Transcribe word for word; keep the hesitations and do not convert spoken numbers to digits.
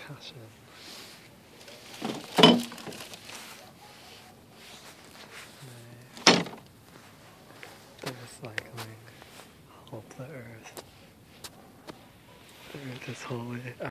discussion. The recycling of the earth. The earth is holy.